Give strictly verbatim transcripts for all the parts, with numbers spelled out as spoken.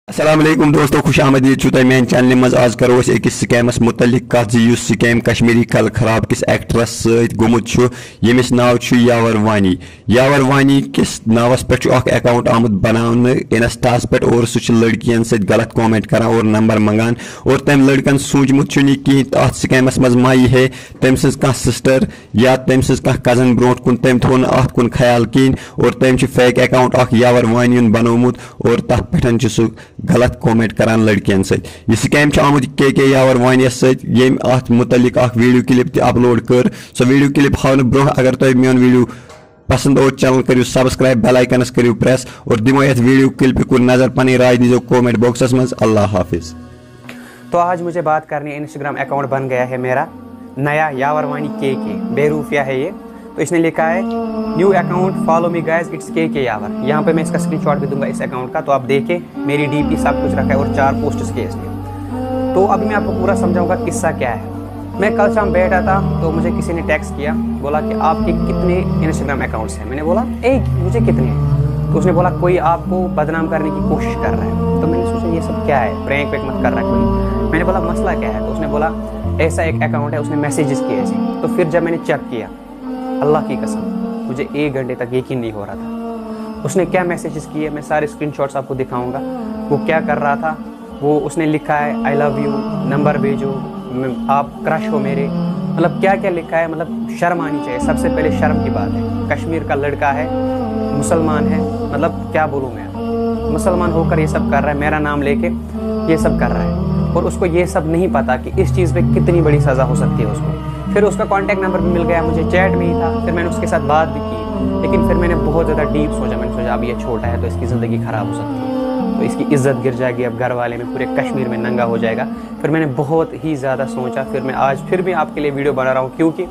अस्सलाम वालेकुम दोस्तों, खुश आमदीद छु तोह मेन चैनल मज। आज करो अकिस स्कैमस मुतलिक कथ जी स्कैम कश्मीरी खल खराब किस एक्ट्रेस सत गोमुत छु यमिस नाव छु यावर वानी। यावर वानी किस नावस पे अकाउंट आमुत बनाने इंस्टास पे और सह लड़कियन सत गलत कमेंट करान और नंबर मंगान और तम लड़कन सूझमुत छु कहीं अत स्कैमस मज मा यह है तम सज कह सिस्टर या तम सज कह कजन ब्रोट कुन तम थो अत कुन ख्याल कहीं और तम फेक अकाउंट अख यावर वानी बनोमुत और तथ पे सह गलत कमेंट करान लड़कियन सत। यह स्कैम आमुत के के यावर वानियस सत यम अत मुतलिक अख वीडियो क्लिप ते अपलोड कर। सो वीडियो क्लिप हावन ब्रो अगर तुम मेन वीडियो पसंद हो चैनल करो सब्सक्राइब बेल आइकनस करो प्रेस और दिमो यथ वीडियो क्लिप कुन नजर पनी राय दीजो कमेंट बॉक्सस में। अल्लाह हाफिज। तो आज मुझे बात करनी है, इंस्टाग्राम अकाउंट बन गया है मेरा नया यावर वानी के के बेरूफिया है ये। तो इसने लिखा है new account follow me guys it's K K यावर। यहाँ पे मैं इसका स्क्रीनशॉट भी दूंगा इस अकाउंट का, तो आप देखें मेरी डीपी सब कुछ रखा है और चार पोस्ट्स किए इसने। तो अभी मैं आपको पूरा समझाऊंगा किस्सा क्या है। मैं कल शाम बैठा था तो मुझे किसी ने टेक्स्ट किया, बोला कि आपके कितने इंस्टाग्राम अकाउंट्स हैं। मैंने बोला एक, मुझे कितने हैं? तो उसने बोला कोई आपको बदनाम करने की कोशिश कर रहा है। तो मैंने सोचा ये सब क्या है, प्रैंक वैंक मत कर रहा है कोई। मैंने बोला मसला क्या है? तो उसने बोला ऐसा एक अकाउंट है, उसने मैसेजेस किए ऐसे। तो फिर जब मैंने चेक किया, अल्लाह की कसम मुझे एक घंटे तक यकीन नहीं हो रहा था। उसने क्या मैसेजेस किए मैं सारे स्क्रीनशॉट्स आपको दिखाऊंगा। वो क्या कर रहा था, वो उसने लिखा है आई लव यू, नंबर भेजो, आप क्रश हो मेरे, मतलब क्या क्या लिखा है। मतलब शर्म आनी चाहिए, सबसे पहले शर्म की बात है। कश्मीर का लड़का है, मुसलमान है, मतलब क्या बोलूँ मैं, मुसलमान होकर ये सब कर रहा है, मेरा नाम लेके ये सब कर रहा है। और उसको ये सब नहीं पता कि इस चीज़ पे कितनी बड़ी सज़ा हो सकती है उसको। फिर उसका कांटेक्ट नंबर भी मिल गया मुझे, चैट में ही था। फिर मैंने उसके साथ बात भी की, लेकिन फिर मैंने बहुत ज़्यादा डीप सोचा। मैंने सोचा अब ये छोटा है तो इसकी ज़िंदगी ख़राब हो सकती है, तो इसकी इज्जत गिर जाएगी, अब घर वाले में पूरे कश्मीर में नंगा हो जाएगा। फिर मैंने बहुत ही ज़्यादा सोचा। फिर मैं आज फिर भी आपके लिए वीडियो बना रहा हूँ, क्योंकि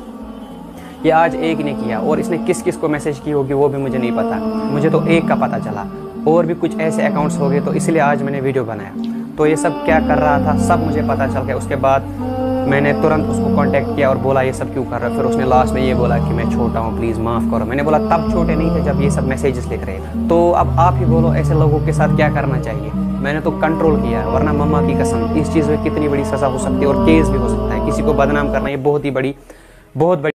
ये आज एक ने किया और इसने किस किस को मैसेज की होगी वो भी मुझे नहीं पता। मुझे तो एक का पता चला, और भी कुछ ऐसे अकाउंट्स हो गए, तो इसलिए आज मैंने वीडियो बनाया। तो ये सब क्या कर रहा था सब मुझे पता चल गया। उसके बाद मैंने तुरंत उसको कांटेक्ट किया और बोला ये सब क्यों कर रहा है। फिर उसने लास्ट में ये बोला कि मैं छोटा हूँ, प्लीज़ माफ़ करो। मैंने बोला तब छोटे नहीं थे जब ये सब मैसेजेस लिख रहे थे। तो अब आप ही बोलो ऐसे लोगों के साथ क्या करना चाहिए। मैंने तो कंट्रोल किया है, वरना मम्मा की कसम इस चीज़ में कितनी बड़ी सज़ा हो सकती है और केस भी हो सकता है। किसी को बदनाम करना ये बहुत ही बड़ी बहुत बड़ी